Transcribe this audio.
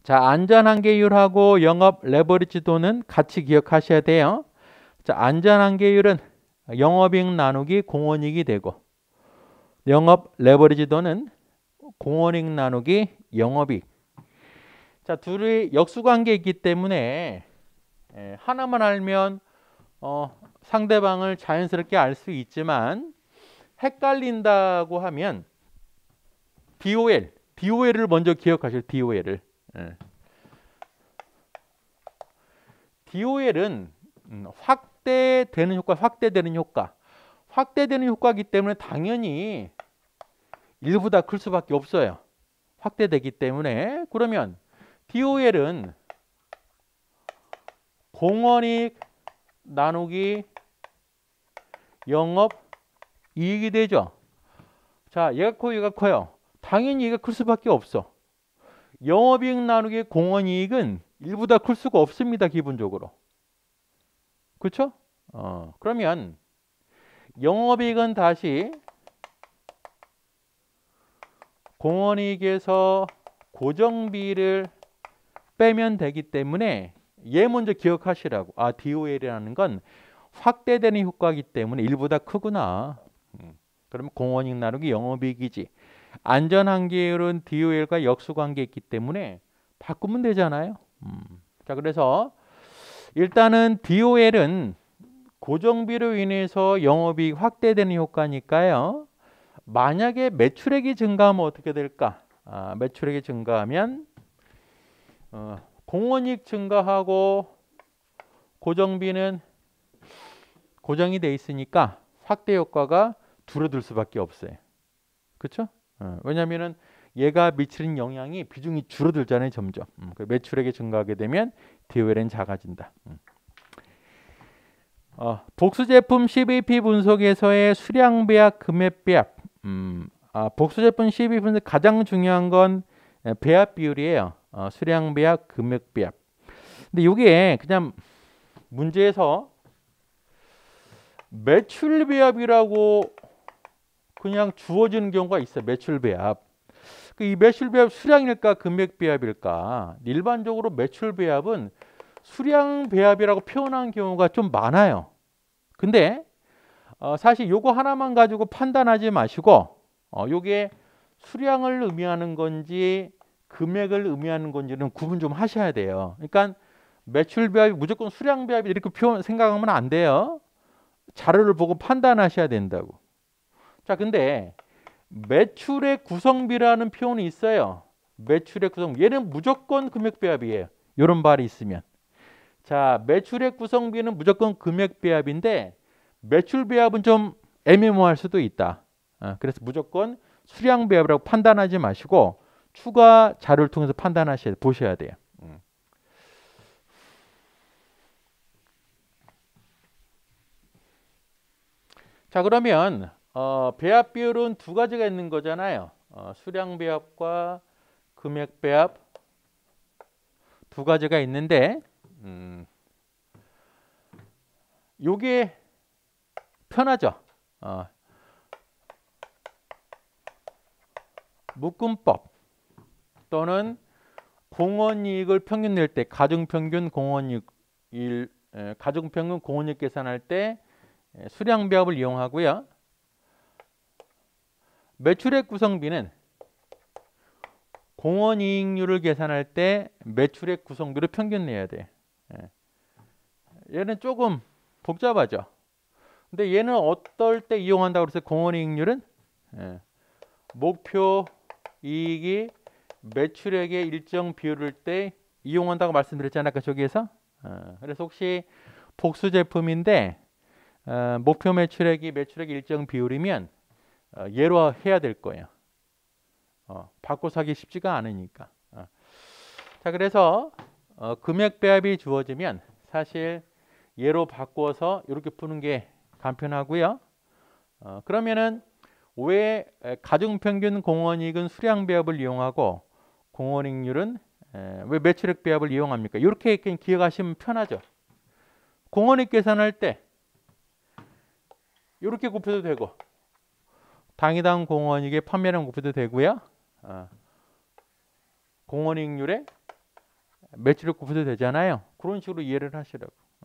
자, 안전한계율하고 영업 레버리지도는 같이 기억하셔야 돼요. 자, 안전한계율은 영업이익 나누기 공원이익이 되고, 영업 레버리지도는 공원이익 나누기 영업이익. 자, 둘이 역수관계 있기 때문에 하나만 알면 상대방을 자연스럽게 알 수 있지만, 헷갈린다고 하면 DOL을 먼저 기억하셔요. DOL을. DOL은 확대되는 효과, 확대되는 효과이기 때문에 당연히 일보다 클 수밖에 없어요. 확대되기 때문에. 그러면 DOL은 공원이익 나누기 영업이익이 되죠. 자, 얘가 커요, 얘가 커요. 당연히 얘가 클 수밖에 없어. 영업이익 나누기 공원이익은 1보다 클 수가 없습니다. 기본적으로. 그렇죠? 그러면 영업이익은 다시 공원이익에서 고정비를 빼면 되기 때문에 얘 먼저 기억하시라고. 아, DOL이라는 건 확대되는 효과이기 때문에 1보다 크구나. 그러면 공원이익 나누기 영업이익이지. 안전한계율은 DOL과 역수관계 있기 때문에 바꾸면 되잖아요. 자, 그래서 일단은 DOL은 고정비로 인해서 영업이익 확대되는 효과니까요. 만약에 매출액이 증가하면 어떻게 될까? 매출액이 증가하면 공원이익 증가하고 고정비는 고정이 돼 있으니까 확대 효과가 줄어들 수밖에 없어요. 그렇죠? 왜냐하면은 얘가 미치는 영향이 비중이 줄어들잖아요. 점점. 매출액이 증가하게 되면 DOL은 작아진다. 복수제품 CVP 분석에서의 수량배합, 금액배합. 복수제품 CVP 분석 가장 중요한 건 배합 비율이에요. 수량배합, 금액배합. 근데 이게 그냥 문제에서 매출배합이라고 그냥 주어지는 경우가 있어요. 매출배합. 이 매출배합 수량일까 금액배합일까? 일반적으로 매출배합은 수량배합이라고 표현한 경우가 좀 많아요. 근데 사실 요거 하나만 가지고 판단하지 마시고 요게 수량을 의미하는 건지 금액을 의미하는 건지는 구분 좀 하셔야 돼요. 그러니까 매출배합이 무조건 수량배합이 이렇게 생각하면 안 돼요. 자료를 보고 판단하셔야 된다고. 자, 근데 매출의 구성비라는 표현이 있어요. 매출의 구성비. 얘는 무조건 금액배합이에요. 이런 말이 있으면. 자, 매출의 구성비는 무조건 금액배합인데 매출배합은 좀 애매모호할 수도 있다. 그래서 무조건 수량배합이라고 판단하지 마시고 추가 자료를 통해서 보셔야 돼요. 자, 그러면 배합 비율은 두 가지가 있는 거잖아요. 수량 배합과 금액 배합 두 가지가 있는데 요게 편하죠. 묶음법 또는 공원이익을 평균 낼 때 가중평균 공원이익 계산할 때 수량 배합을 이용하고요. 매출액 구성비는 공원이익률을 계산할 때 매출액 구성비를 평균 내야 돼. 얘는 조금 복잡하죠. 근데 얘는 어떨 때 이용한다고 그랬어요? 공원이익률은 목표 이익이 매출액의 일정 비율일 때 이용한다고 말씀드렸잖아요. 아까 저기에서. 그래서 혹시 복수 제품인데 목표 매출액이 매출액의 일정 비율이면 얘로 해야 될 거예요. 바꿔서 하기 쉽지가 않으니까. 자, 그래서 금액 배합이 주어지면 사실 얘로 바꿔서 이렇게 푸는 게 간편하고요. 그러면은 왜 가중평균 공원이익은 수량 배합을 이용하고 공원이익률은 왜 매출액 배합을 이용합니까? 이렇게 기억하시면 편하죠. 공원이익 계산할 때 이렇게 곱해도 되고 당이당 공원이익의 판매량 곱해도 되고요. 공원이익률에 매출액 곱해도 되잖아요. 그런 식으로 이해를 하시라고.